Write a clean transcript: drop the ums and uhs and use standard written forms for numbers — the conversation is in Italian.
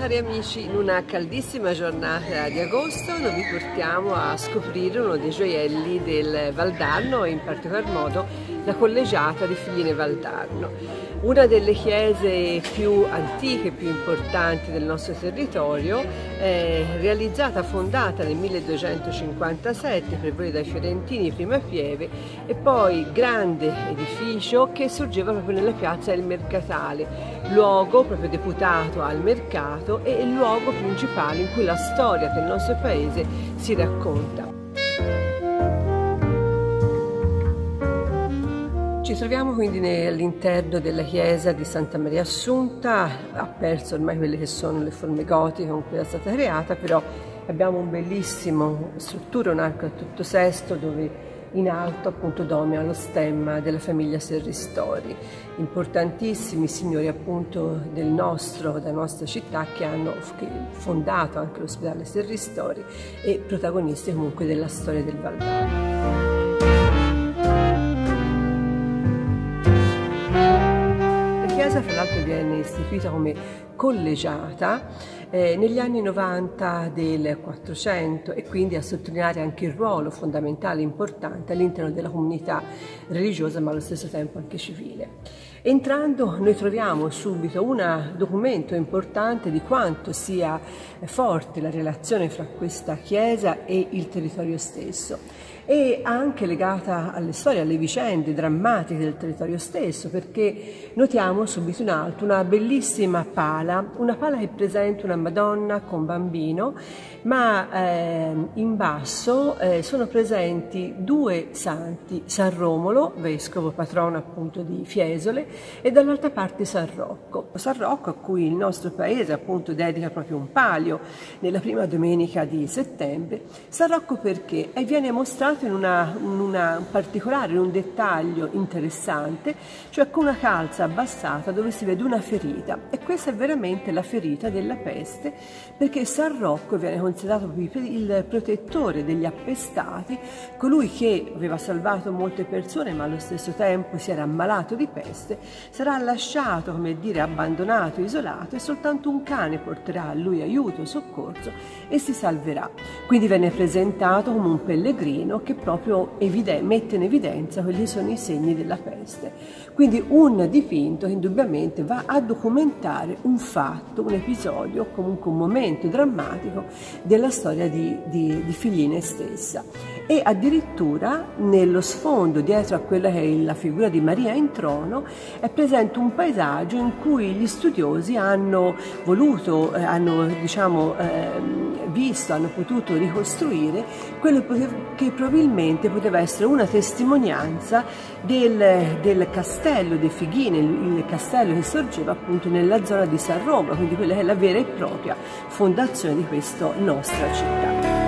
cari amici, in una caldissima giornata di agosto noi vi portiamo a scoprire uno dei gioielli del Valdarno e in particolar modo la collegiata di Figline Valdarno. Una delle chiese più antiche e più importanti del nostro territorio, realizzata, fondata nel 1257 per voli dai fiorentini prima Pieve e poi grande edificio che sorgeva proprio nella piazza del Mercatale, luogo proprio deputato al mercato e il luogo principale in cui la storia del nostro paese si racconta. Ci troviamo quindi all'interno della chiesa di Santa Maria Assunta, ha perso ormai quelle che sono le forme gotiche con cui è stata creata, però abbiamo un bellissimo struttura, un arco a tutto sesto dove in alto appunto domina lo stemma della famiglia Serristori, importantissimi signori appunto della nostra città che hanno fondato anche l'ospedale Serristori e protagonisti comunque della storia del Valdarno. Fra l'altro viene istituita come collegiata negli anni 90 del 400 e quindi a sottolineare anche il ruolo fondamentale e importante all'interno della comunità religiosa ma allo stesso tempo anche civile. Entrando noi troviamo subito un documento importante di quanto sia forte la relazione fra questa chiesa e il territorio stesso e anche legata alle storie, alle vicende drammatiche del territorio stesso, perché notiamo subito in alto una bellissima una pala che presenta una Madonna con bambino, ma in basso sono presenti due santi, San Romolo, vescovo patrono appunto di Fiesole, e dall'altra parte San Rocco a cui il nostro paese appunto dedica proprio un palio nella prima domenica di settembre. San Rocco perché viene mostrato in un particolare, in un dettaglio interessante, cioè con una calza abbassata dove si vede una ferita, e questa è veramente la ferita della peste, perché San Rocco viene considerato il protettore degli appestati, colui che aveva salvato molte persone ma allo stesso tempo si era ammalato di peste, sarà lasciato, come dire, abbandonato, isolato, e soltanto un cane porterà a lui aiuto, soccorso e si salverà. Quindi viene presentato come un pellegrino che proprio mette in evidenza quelli che sono i segni della peste. Quindi un dipinto che indubbiamente va a documentare un fatto, un episodio, comunque un momento drammatico della storia di Figline stessa. E addirittura nello sfondo, dietro a quella che è la figura di Maria in trono, è presente un paesaggio in cui gli studiosi hanno potuto ricostruire quello che probabilmente poteva essere una testimonianza del castello dei Fighine, il castello che sorgeva appunto nella zona di San Roma, quindi quella che è la vera e propria fondazione di questa nostra città.